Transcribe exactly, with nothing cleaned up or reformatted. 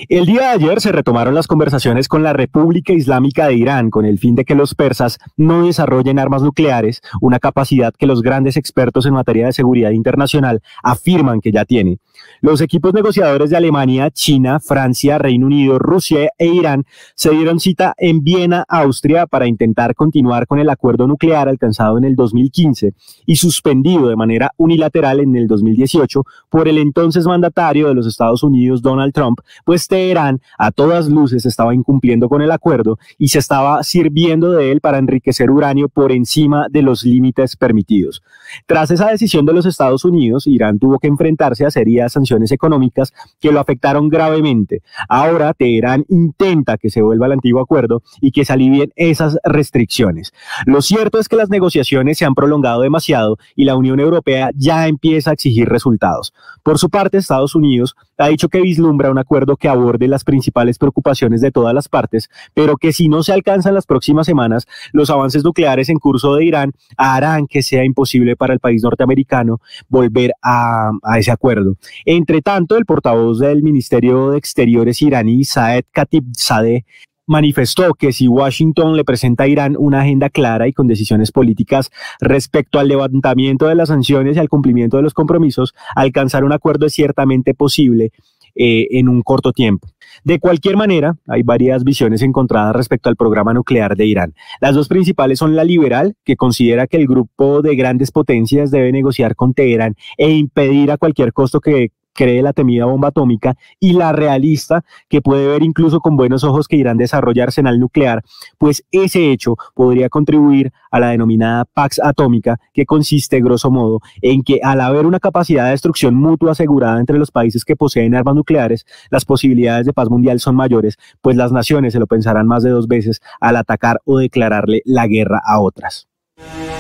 El día de ayer se retomaron las conversaciones con la República Islámica de Irán con el fin de que los persas no desarrollen armas nucleares, una capacidad que los grandes expertos en materia de seguridad internacional afirman que ya tiene. Los equipos negociadores de Alemania, China, Francia, Reino Unido, Rusia e Irán se dieron cita en Viena, Austria, para intentar continuar con el acuerdo nuclear alcanzado en el dos mil quince y suspendido de manera unilateral en el dos mil dieciocho por el entonces mandatario de los Estados Unidos, Donald Trump, pues Teherán a todas luces estaba incumpliendo con el acuerdo y se estaba sirviendo de él para enriquecer uranio por encima de los límites permitidos. Tras esa decisión de los Estados Unidos, Irán tuvo que enfrentarse a serias sanciones económicas que lo afectaron gravemente. Ahora Teherán intenta que se vuelva al antiguo acuerdo y que se alivien esas restricciones. Lo cierto es que las negociaciones se han prolongado demasiado y la Unión Europea ya empieza a exigir resultados. Por su parte, Estados Unidos ha dicho que vislumbra un acuerdo que aborde las principales preocupaciones de todas las partes, pero que si no se alcanzan las próximas semanas, los avances nucleares en curso de Irán harán que sea imposible para el país norteamericano volver a, a ese acuerdo. Entre tanto, el portavoz del Ministerio de Exteriores iraní, Saed Khatibzadeh, manifestó que si Washington le presenta a Irán una agenda clara y con decisiones políticas respecto al levantamiento de las sanciones y al cumplimiento de los compromisos, alcanzar un acuerdo es ciertamente posible eh, en un corto tiempo. De cualquier manera, hay varias visiones encontradas respecto al programa nuclear de Irán. Las dos principales son la liberal, que considera que el grupo de grandes potencias debe negociar con Teherán e impedir a cualquier costo que cree la temida bomba atómica, y la realista, que puede ver incluso con buenos ojos que Irán desarrolle arsenal nuclear, pues ese hecho podría contribuir a la denominada Pax Atómica, que consiste, grosso modo, en que al haber una capacidad de destrucción mutua asegurada entre los países que poseen armas nucleares, las posibilidades de paz mundial son mayores, pues las naciones se lo pensarán más de dos veces al atacar o declararle la guerra a otras.